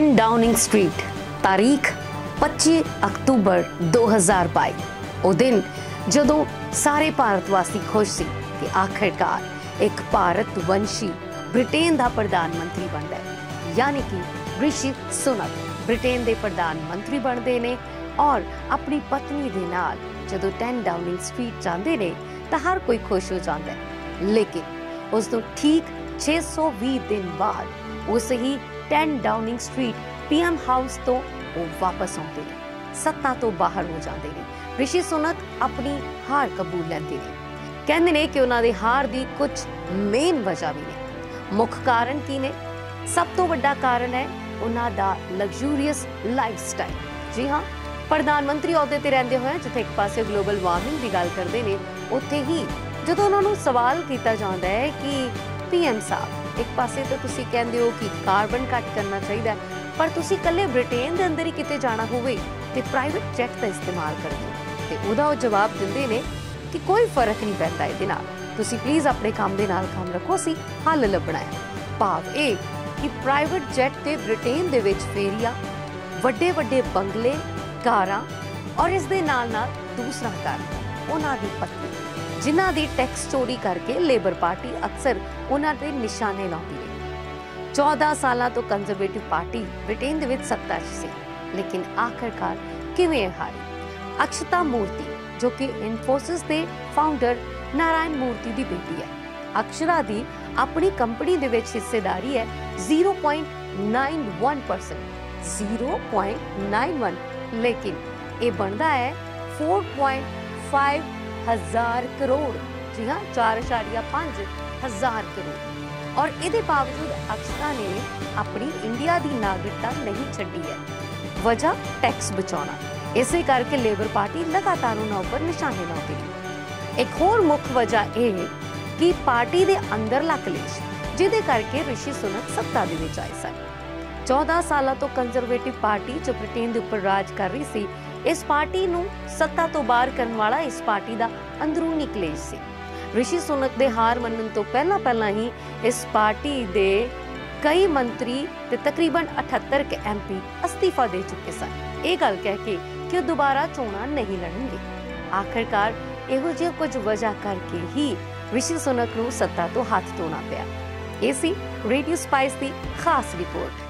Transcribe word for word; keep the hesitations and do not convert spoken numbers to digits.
Ten Downing street, तारीख पच्चीस October दो हज़ार बाई। वो दिन जदों सारे भारतवासी खुश सी कि आखिरकार एक भारत वंशी ब्रिटेन का प्रधानमंत्री बनता है, यानी कि ऋषि सुनक ब्रिटेन के प्रधानमंत्री बनते हैं और अपनी पत्नी के नाल जदों टेन डाउनिंग स्ट्रीट जाते हैं तो हर कोई खुश हो जाता है। लेकिन उस तो ठीक छे सौ भी दिन बाद उस ही ten Downing Street PM house तो वो वापस आते हैं, सत्ता तो बाहर हो जाते हैं। ऋषि सुनक अपनी हार कबूल लेंदे ने, कहंदे ने कि उन्हां दे हार दी कुछ मेन वजह भी ने। मुख कारण की ने? सब तो बड़ा कारण है उन्हां दा लग्जूरीअस लाइफस्टाइल। जी हाँ, प्रधानमंत्री अहुदे ते रहिंदे होए जिथे एक पासे ग्लोबल वार्मिंग की गल करते हैं, उत्थे ही जदों उन्हां नूं सवाल किया जाता है कि पीएम साहब एक पासे तो तुसी कहंदे हो कि कार्बन घट करना चाहिए, पर तुसी कल्ले ब्रिटेन के अंदर ही किते जाना होवे ते प्राइवेट जेट का इस्तेमाल करदे हो। ते उहदा वो जवाब दिंदे ने कि कोई फर्क नहीं पैंदा इहदे नाल, तुसी प्लीज़ अपने काम दे नाल काम रखो, असीं हल लभना है। भाव ये कि प्राइवेट जेट ते ब्रिटेन दे विच फेरिया, वड्डे वड्डे बंगले, कारां और इस दे नाल नाल दूसरा कारण उन्हां दी पत्नी जिन्हां दी टैक्स चोरी करके लेबर पार्टी अक्सर उन्हां दे निशाने लाउंदी है। चौदह साल तो कंजरवेटिव पार्टी ब्रिटेन दे विच सत्ता च सी, लेकिन आखिरकार किवें हारी? अक्षता मूर्ति जो कि इन्फोसिस के फाउंडर नारायण मूर्ति की बेटी है, अक्षरा दी अपनी कंपनी दे विच हिस्सेदारी है zero point nine one percent, zero point nine one, लेकिन ये बनता है फोर पॉइंट फाइव हजार करोड़। जी हाँ, चार इशारिया पांच हजार करोड़। और इसके बावजूद अक्षता ने अपनी इंडिया की नागरिकता नहीं छड्डी है। वजह टैक्स बचाना, इसे करके लेबर पार्टी लगातार उन्हां उपर निशाने लाउंदी है। एक होर मुख वजह यह कि पार्टी के अंदरला कलेश, जिहदे करके ऋषि सुनक सत्ता दे विच आए सन। चौदह साल तो कंजरवेटिव पार्टी जो ब्रिटेन के उपर राज कर रही सी, इस पार्टी नूं सत्ता तो बाहर करने वाला इस पार्टी का अंदरूनी कलेश सी। ऋषि सुनक दे हार मनन तो पहला पहला ही इस पार्टी दे कई मंत्री ते तकरीबन अठहत्तर के एम पी अस्तीफा दे चुके सन, ये गल कह के कि दोबारा चोणां नहीं लड़नगे। आखिरकार इहो जिहा कुछ वजह करके ही ऋषि सुनक नूं सत्ता तो हाथ धोना पिया। ये सी रेडियो स्पाइस की खास रिपोर्ट।